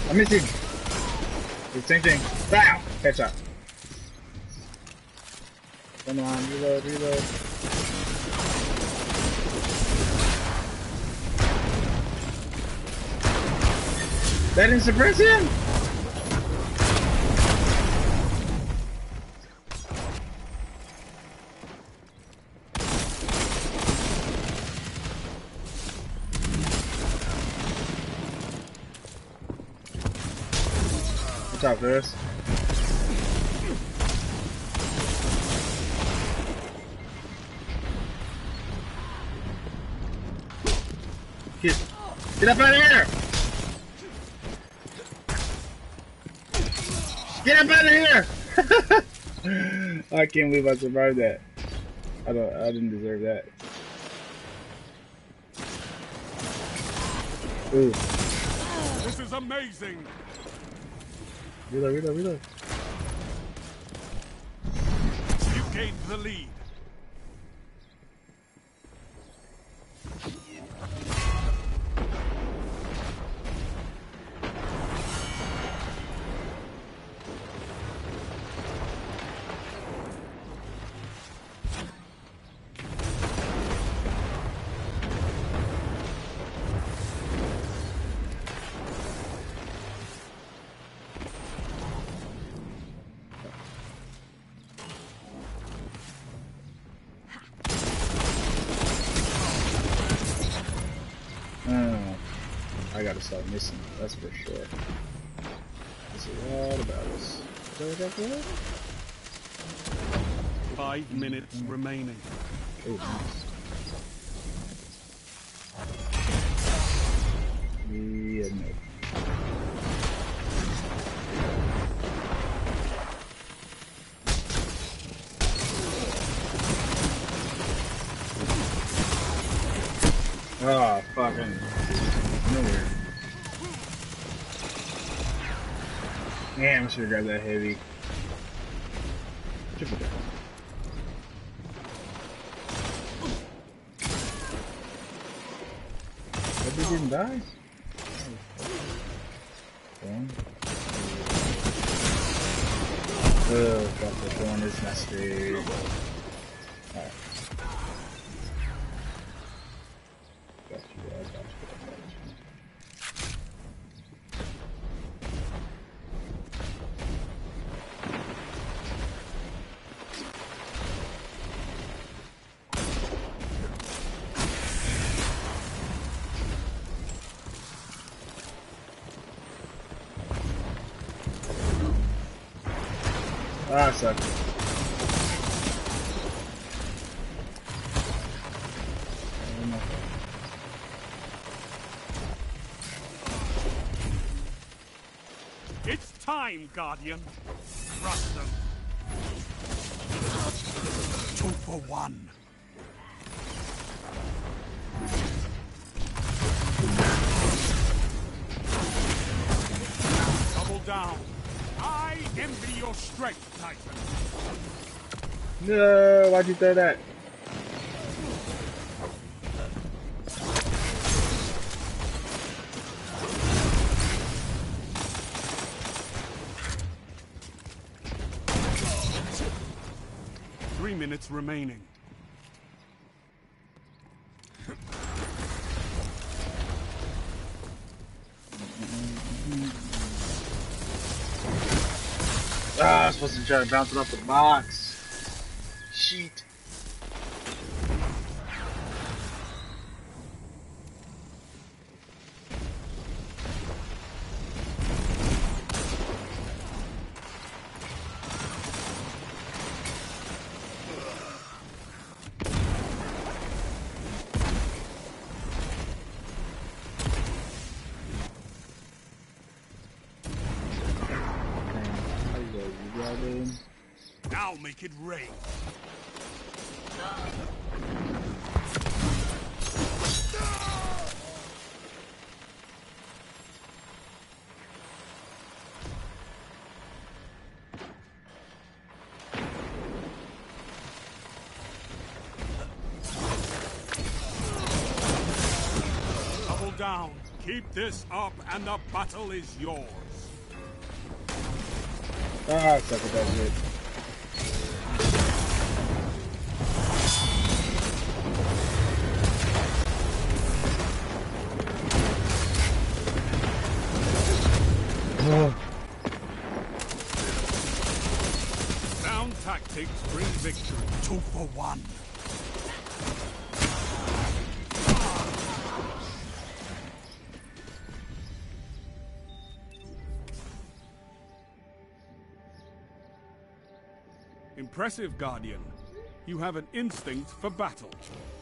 I'm missing. The same thing. Bow! Headshot. Come on, reload, reload. That didn't suppress him? What's up, Chris? Get up out of here! Get up out of here! I can't believe I survived that. I didn't deserve that. Ooh. This is amazing. Reload, reload, reload. You gained the lead. I gotta start missing, that's for sure. This is all about us. 5 minutes remaining. Oh, nice. Yeah, no. Oh, fucking nowhere. Damn, I should have grabbed that heavy. Triple down. That dude didn't die? Oh, got the thorn is nasty. Alright. Got you guys, got you. Ah, suck. It's time, Guardian. Trust them. 2 for 1. Double down. I envy your strength, Titan. No, why'd you throw that? Three minutes remaining. Ah, I was supposed to try to bounce it off the box. Sheet. Now make it rain. Double down. Keep this up and the battle is yours. Ah, I suck at that shit. Sound tactics bring victory. 2 for 1. Impressive, Guardian. You have an instinct for battle.